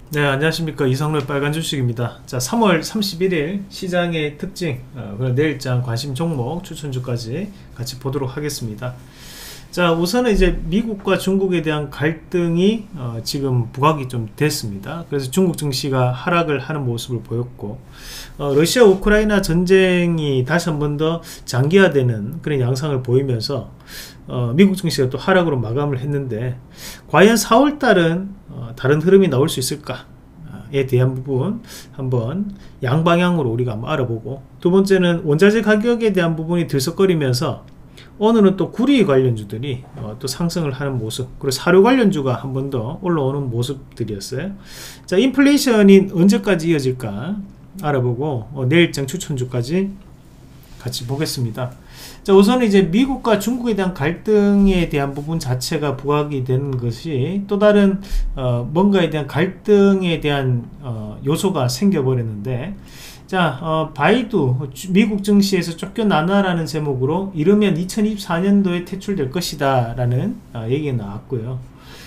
네, 안녕하십니까. 이성로 빨간 주식입니다. 자, 3월 31일 시장의 특징, 그리고 내일장 관심 종목 추천주까지 같이 보도록 하겠습니다. 자, 우선은 이제 미국과 중국에 대한 갈등이 지금 부각이 좀 됐습니다. 그래서 중국 증시가 하락을 하는 모습을 보였고, 러시아 우크라이나 전쟁이 다시 한 번 더 장기화되는 그런 양상을 보이면서 미국 증시가 또 하락으로 마감을 했는데, 과연 4월달은 다른 흐름이 나올 수 있을까에 대한 부분 한번 양방향으로 우리가 한번 알아보고, 두 번째는 원자재 가격에 대한 부분이 들썩거리면서 오늘은 또 구리 관련주들이 또 상승을 하는 모습, 그리고 사료 관련주가 한 번 더 올라오는 모습들이었어요. 자, 인플레이션이 언제까지 이어질까 알아보고 내일장 추천주까지 같이 보겠습니다. 자, 우선은 이제 미국과 중국에 대한 갈등에 대한 부분 자체가 부각이 되는 것이 또 다른 뭔가에 대한 갈등에 대한 요소가 생겨버렸는데, 자, 바이두 미국 증시에서 쫓겨나나라는 제목으로 이르면 2024년도에 퇴출될 것이다 라는 얘기가 나왔고요.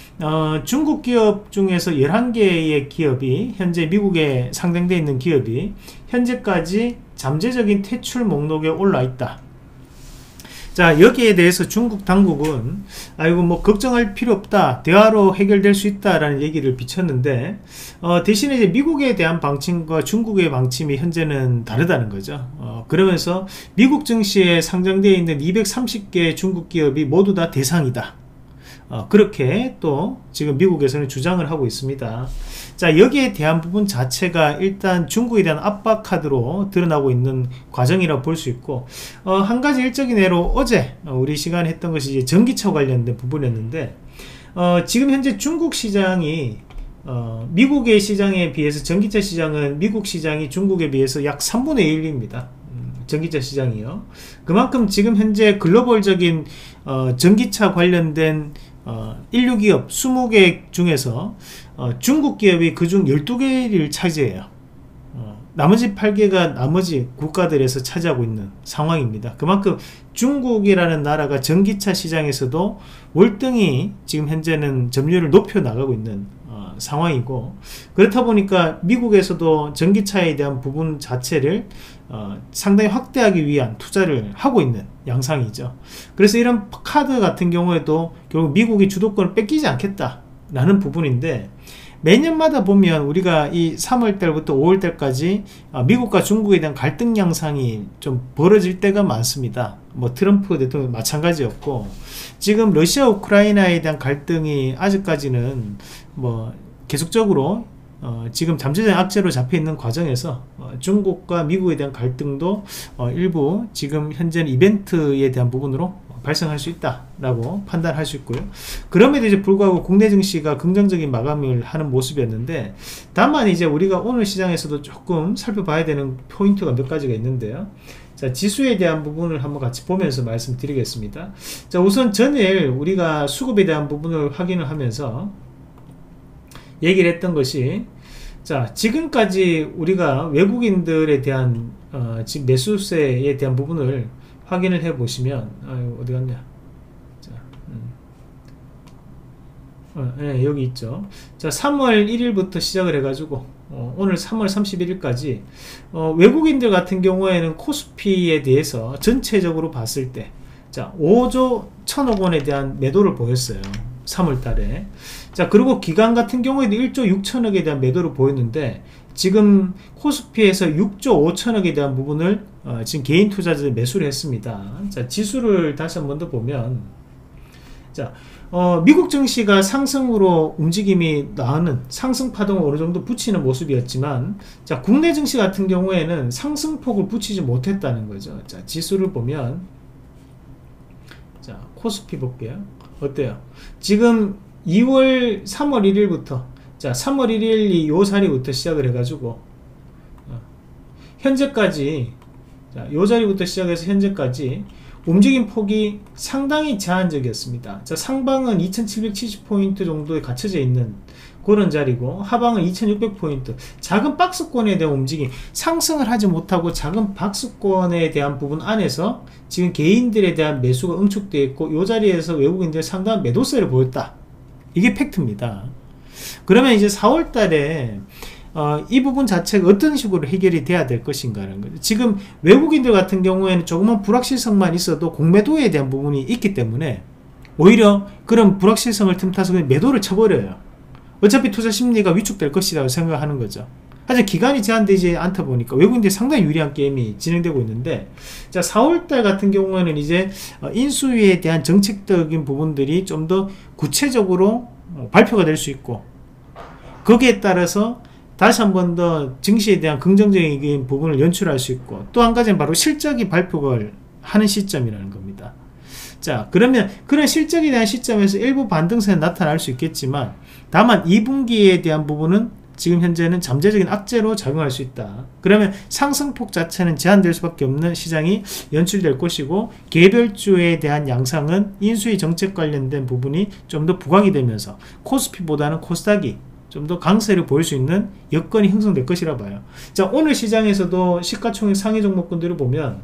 중국 기업 중에서 11개의 기업이 현재 미국에 상장되어 있는 기업이 현재까지 잠재적인 퇴출 목록에 올라 있다. 자, 여기에 대해서 중국 당국은 아이고 뭐 걱정할 필요 없다, 대화로 해결될 수 있다라는 얘기를 비쳤는데, 대신에 이제 미국에 대한 방침과 중국의 방침이 현재는 다르다는 거죠. 그러면서 미국 증시에 상장되어 있는 230개 중국 기업이 모두 다 대상이다, 그렇게 또 지금 미국에서는 주장을 하고 있습니다. 자, 여기에 대한 부분 자체가 일단 중국에 대한 압박 카드로 드러나고 있는 과정이라고 볼 수 있고, 한 가지 일적인 예로 어제 우리 시간에 했던 것이 이제 전기차 관련된 부분이었는데, 지금 현재 중국 시장이 미국의 시장에 비해서 전기차 시장은 미국 시장이 중국에 비해서 약 3분의 1입니다. 전기차 시장이요. 그만큼 지금 현재 글로벌적인 전기차 관련된 인류 기업 20개 중에서 중국 기업이 그중 12개를 차지해요. 나머지 8개가 나머지 국가들에서 차지하고 있는 상황입니다. 그만큼 중국이라는 나라가 전기차 시장에서도 월등히 지금 현재는 점유율을 높여 나가고 있는 상황이고, 그렇다 보니까 미국에서도 전기차에 대한 부분 자체를 상당히 확대하기 위한 투자를 하고 있는 양상이죠. 그래서 이런 카드 같은 경우에도 결국 미국이 주도권을 뺏기지 않겠다라는 부분인데, 매년마다 보면 우리가 이 3월달부터 5월달까지 미국과 중국에 대한 갈등 양상이 좀 벌어질 때가 많습니다. 뭐 트럼프 대통령 마찬가지였고, 지금 러시아 우크라이나에 대한 갈등이 아직까지는 뭐 계속적으로 지금 잠재적 악재로 잡혀있는 과정에서 중국과 미국에 대한 갈등도 일부 지금 현재는 이벤트에 대한 부분으로 발생할 수 있다라고 판단할 수 있고요. 그럼에도 이제 불구하고 국내 증시가 긍정적인 마감을 하는 모습이었는데, 다만 이제 우리가 오늘 시장에서도 조금 살펴봐야 되는 포인트가 몇 가지가 있는데요. 자, 지수에 대한 부분을 한번 같이 보면서 말씀드리겠습니다. 자, 우선 전일 우리가 수급에 대한 부분을 확인을 하면서 얘기를 했던 것이, 자, 지금까지 우리가 외국인들에 대한 지금 매수세에 대한 부분을 확인을 해 보시면, 어디 갔냐? 자, 네, 여기 있죠. 자, 3월 1일부터 시작을 해가지고 오늘 3월 31일까지 외국인들 같은 경우에는 코스피에 대해서 전체적으로 봤을 때, 자, 5조 1천억 원에 대한 매도를 보였어요. 3월 달에. 자, 그리고 기관 같은 경우에도 1조 6천억에 대한 매도를 보였는데, 지금 코스피에서 6조 5천억에 대한 부분을 지금 개인 투자자들이 매수를 했습니다. 자, 지수를 다시 한 번 더 보면, 자, 미국 증시가 상승으로 움직임이 나오는 상승 파동을 어느 정도 붙이는 모습이었지만, 자, 국내 증시 같은 경우에는 상승폭을 붙이지 못했다는 거죠. 자, 지수를 보면, 자, 코스피 볼게요. 어때요? 지금 3월 1일부터, 자, 3월 1일이 요 자리부터 시작을 해가지고 현재까지, 자, 요 자리부터 시작해서 현재까지 움직임 폭이 상당히 제한적이었습니다. 자, 상방은 2770포인트 정도에 갇혀져 있는 그런 자리고, 하방은 2600포인트, 작은 박스권에 대한 움직임, 상승을 하지 못하고 작은 박스권에 대한 부분 안에서 지금 개인들에 대한 매수가 응축되어 있고, 이 자리에서 외국인들 상당한 매도세를 보였다. 이게 팩트입니다. 그러면 이제 4월 달에 이 부분 자체가 어떤 식으로 해결이 돼야 될 것인가라는 거죠. 지금 외국인들 같은 경우에는 조금만 불확실성만 있어도 공매도에 대한 부분이 있기 때문에 오히려 그런 불확실성을 틈타서 그냥 매도를 쳐버려요. 어차피 투자 심리가 위축될 것이라고 생각하는 거죠. 하지만 기간이 제한되지 않다 보니까 외국인들이 상당히 유리한 게임이 진행되고 있는데, 자 4월달 같은 경우에는 이제 인수위에 대한 정책적인 부분들이 좀 더 구체적으로 발표가 될 수 있고, 거기에 따라서 다시 한 번 더 증시에 대한 긍정적인 부분을 연출할 수 있고, 또 한 가지는 바로 실적이 발표를 하는 시점이라는 겁니다. 자 그러면 그런 실적에 대한 시점에서 일부 반등세는 나타날 수 있겠지만, 다만 2분기에 대한 부분은 지금 현재는 잠재적인 악재로 작용할 수 있다. 그러면 상승폭 자체는 제한될 수밖에 없는 시장이 연출될 것이고, 개별주에 대한 양상은 인수위 정책 관련된 부분이 좀 더 부각이 되면서 코스피보다는 코스닥이 좀 더 강세를 보일 수 있는 여건이 형성될 것이라 봐요. 자 오늘 시장에서도 시가총액 상위 종목군들을 보면,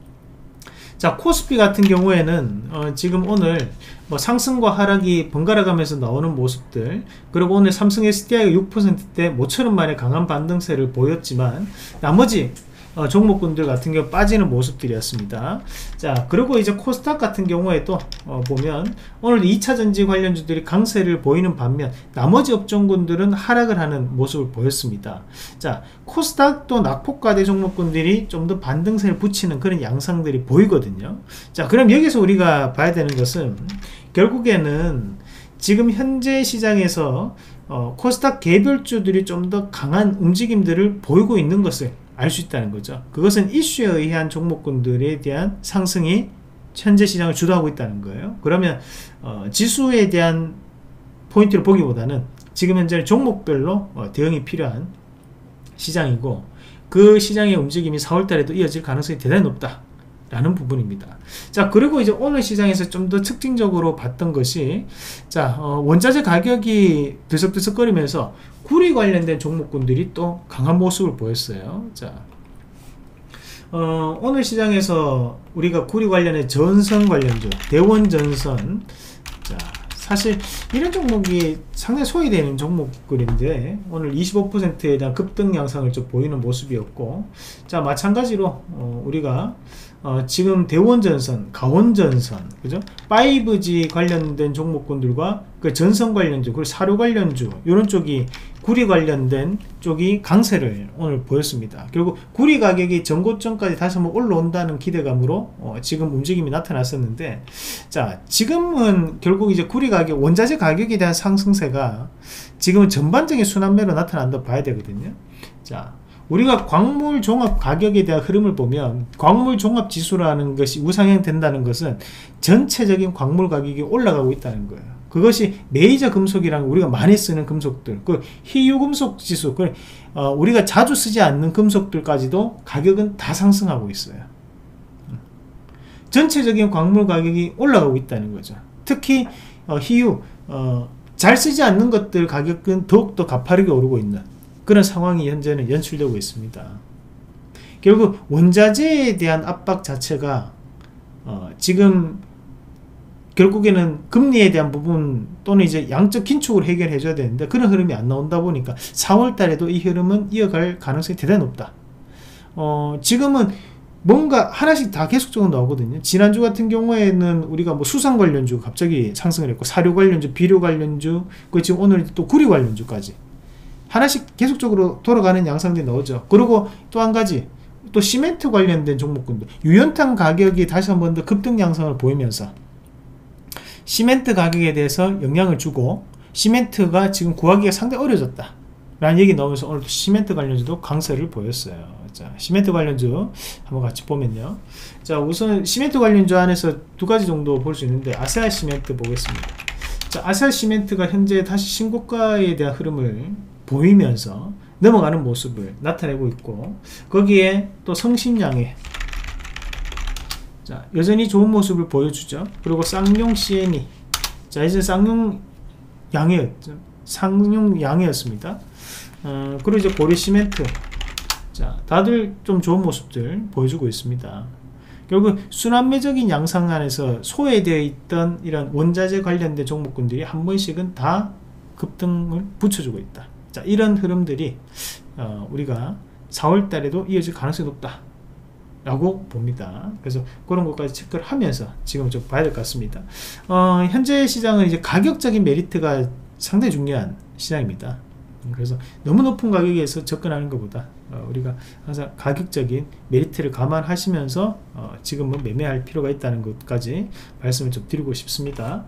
자 코스피 같은 경우에는 지금 오늘 뭐 상승과 하락이 번갈아 가면서 나오는 모습들, 그리고 오늘 삼성 SDI가 6%대 모처럼 만에 강한 반등세를 보였지만 나머지 종목군들 같은 경우 빠지는 모습들이었습니다. 자 그리고 이제 코스닥 같은 경우에도 보면 오늘 2차전지 관련주들이 강세를 보이는 반면 나머지 업종군들은 하락을 하는 모습을 보였습니다. 자 코스닥도 낙폭과대 종목군들이 좀 더 반등세를 붙이는 그런 양상들이 보이거든요. 자 그럼 여기서 우리가 봐야 되는 것은, 결국에는 지금 현재 시장에서 코스닥 개별주들이 좀 더 강한 움직임들을 보이고 있는 것을 알 수 있다는 거죠. 그것은 이슈에 의한 종목군들에 대한 상승이 현재 시장을 주도하고 있다는 거예요. 그러면 지수에 대한 포인트를 보기보다는 지금 현재 종목별로 대응이 필요한 시장이고, 그 시장의 움직임이 4월달에도 이어질 가능성이 대단히 높다 라는 부분입니다. 자 그리고 이제 오늘 시장에서 좀 더 특징적으로 봤던 것이, 자 원자재 가격이 들썩들썩거리면서 구리 관련된 종목군들이 또 강한 모습을 보였어요. 자 오늘 시장에서 우리가 구리 관련의 전선 관련주, 대원전선, 자 사실 이런 종목이 상당히 소외되는 종목들인데 오늘 25%에 대한 급등 양상을 좀 보이는 모습이었고, 자 마찬가지로 우리가 지금 대원전선, 강원전선, 그죠? 5G 관련된 종목군들과 그 전선 관련주, 그리고 사료 관련주, 이런 쪽이 구리 관련된 쪽이 강세를 오늘 보였습니다. 결국 구리 가격이 전고점까지 다시 한번 올라온다는 기대감으로 지금 움직임이 나타났었는데, 자 지금은 결국 이제 구리 가격, 원자재 가격에 대한 상승세가 지금은 전반적인 순환매로 나타난다 봐야 되거든요. 자 우리가 광물 종합 가격에 대한 흐름을 보면, 광물 종합 지수라는 것이 우상향 된다는 것은 전체적인 광물 가격이 올라가고 있다는 거예요. 그것이 메이저 금속이라는 우리가 많이 쓰는 금속들, 그 희유 금속 지수, 우리가 자주 쓰지 않는 금속들까지도 가격은 다 상승하고 있어요. 전체적인 광물 가격이 올라가고 있다는 거죠. 특히 희유, 잘 쓰지 않는 것들 가격은 더욱더 가파르게 오르고 있는 그런 상황이 현재는 연출되고 있습니다. 결국 원자재에 대한 압박 자체가 지금 결국에는 금리에 대한 부분 또는 이제 양적 긴축을 해결해 줘야 되는데 그런 흐름이 안 나온다 보니까 4월 달에도 이 흐름은 이어갈 가능성이 대단히 높다. 지금은 뭔가 하나씩 다 계속적으로 나오거든요. 지난주 같은 경우에는 우리가 뭐 수산 관련주 갑자기 상승을 했고, 사료 관련주, 비료 관련주, 그 지금 오늘 또 구리 관련주까지 하나씩 계속적으로 돌아가는 양상들이 나오죠. 그리고 또 한 가지, 또 시멘트 관련된 종목군들, 유연탄 가격이 다시 한 번 더 급등 양상을 보이면서 시멘트 가격에 대해서 영향을 주고, 시멘트가 지금 구하기가 상당히 어려졌다 라는 얘기 나오면서 오늘 시멘트 관련주도 강세를 보였어요. 자, 시멘트 관련주 한번 같이 보면요. 자, 우선 시멘트 관련주 안에서 두 가지 정도 볼 수 있는데, 아세아 시멘트 보겠습니다. 자, 아세아 시멘트가 현재 다시 신고가에 대한 흐름을 보이면서 넘어가는 모습을 나타내고 있고, 거기에 또 성신양해, 자 여전히 좋은 모습을 보여주죠. 그리고 쌍용 CNE, 자 이제 쌍용 양해였습니다. 그리고 이제 고리 시멘트, 자 다들 좀 좋은 모습들 보여주고 있습니다. 결국 순환매적인 양상 안에서 소외되어 있던 이런 원자재 관련된 종목군들이 한 번씩은 다 급등을 붙여주고 있다. 자, 이런 흐름들이 우리가 4월 달에도 이어질 가능성이 높다 라고 봅니다. 그래서 그런 것까지 체크를 하면서 지금 좀 봐야 될 것 같습니다. 현재 시장은 이제 가격적인 메리트가 상당히 중요한 시장입니다. 그래서 너무 높은 가격에서 접근하는 것보다 우리가 항상 가격적인 메리트를 감안하시면서 지금은 매매할 필요가 있다는 것까지 말씀을 좀 드리고 싶습니다.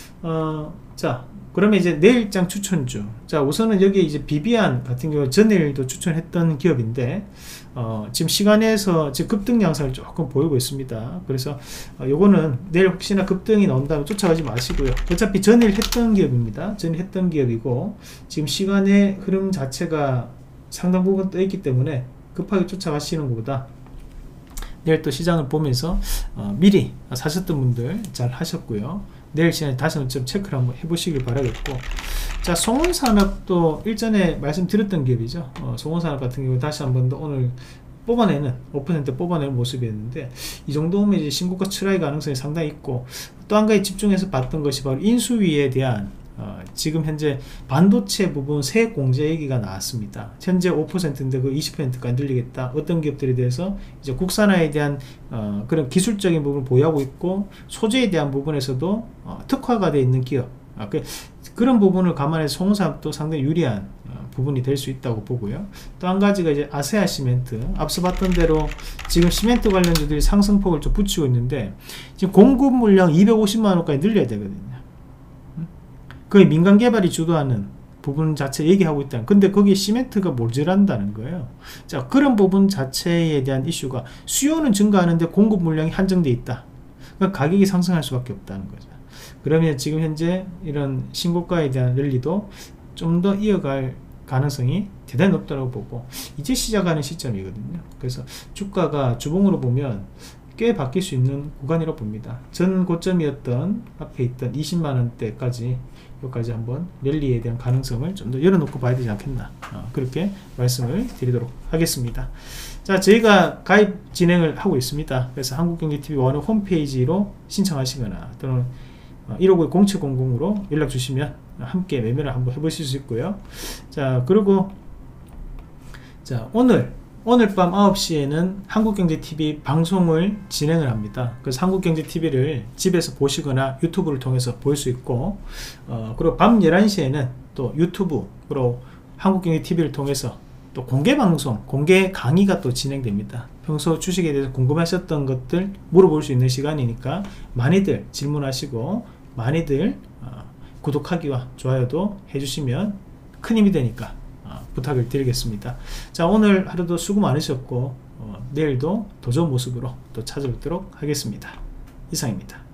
자, 그러면 이제 내일장 추천주. 자, 우선은 여기 이제 비비안 같은 경우 전일도 추천했던 기업인데 지금 시간에서 지금 급등 양상을 조금 보이고 있습니다. 그래서 요거는 내일 혹시나 급등이 나온다면 쫓아가지 마시고요. 어차피 전일 했던 기업입니다. 전일 했던 기업이고 지금 시간의 흐름 자체가 상당 부분 떠 있기 때문에 급하게 쫓아가시는 것보다 내일 또 시장을 보면서 미리 사셨던 분들 잘 하셨고요. 내일 시간에 다시 한번 체크를 한번 해보시길 바라겠고, 자, 송원산업도 일전에 말씀드렸던 기업이죠. 송원산업 같은 경우 다시 한번 더 오늘 뽑아내는 5% 뽑아내는 모습이었는데 이 정도면 이제 신고가 출하의 가능성이 상당히 있고, 또 한 가지 집중해서 봤던 것이 바로 인수위에 대한 지금 현재 반도체 부분 세액 공제 얘기가 나왔습니다. 현재 5%인데 그 20%까지 늘리겠다. 어떤 기업들에 대해서 이제 국산화에 대한 그런 기술적인 부분을 보유하고 있고, 소재에 대한 부분에서도 특화가 되어 있는 기업, 그런 부분을 감안해서 송산업도 상당히 유리한 부분이 될 수 있다고 보고요. 또 한 가지가 이제 아세아 시멘트, 앞서 봤던 대로 지금 시멘트 관련주들이 상승폭을 좀 붙이고 있는데 지금 공급 물량 250만원까지 늘려야 되거든요. 거의 민간 개발이 주도하는 부분 자체 얘기하고 있다. 근데 거기에 시멘트가 모자란다는 거예요. 자, 그런 부분 자체에 대한 이슈가 수요는 증가하는데 공급 물량이 한정되어 있다. 그러니까 가격이 상승할 수밖에 없다는 거죠. 그러면 지금 현재 이런 신고가에 대한 랠리도 좀 더 이어갈 가능성이 대단히 높다고 보고 이제 시작하는 시점이거든요. 그래서 주가가 주봉으로 보면 꽤 바뀔 수 있는 구간이라고 봅니다. 전 고점이었던 앞에 있던 20만원대까지 여기까지 한번 랠리에 대한 가능성을 좀 더 열어놓고 봐야 되지 않겠나, 그렇게 말씀을 드리도록 하겠습니다. 자, 저희가 가입 진행을 하고 있습니다. 그래서 한국경제TV 원어 홈페이지로 신청하시거나 또는 159-0700으로 연락 주시면 함께 매매를 한번 해보실 수 있고요. 자, 그리고 자, 오늘 밤 9시에는 한국경제TV 방송을 진행을 합니다. 그래서 한국경제TV를 집에서 보시거나 유튜브를 통해서 볼 수 있고, 그리고 밤 11시에는 또 유튜브로 한국경제TV를 통해서 또 공개 방송, 공개 강의가 또 진행됩니다. 평소 주식에 대해서 궁금하셨던 것들 물어볼 수 있는 시간이니까 많이들 질문하시고 많이들 구독하기와 좋아요도 해주시면 큰 힘이 되니까 부탁을 드리겠습니다. 자, 오늘 하루도 수고 많으셨고 내일도 더 좋은 모습으로 또 찾아뵙도록 하겠습니다. 이상입니다.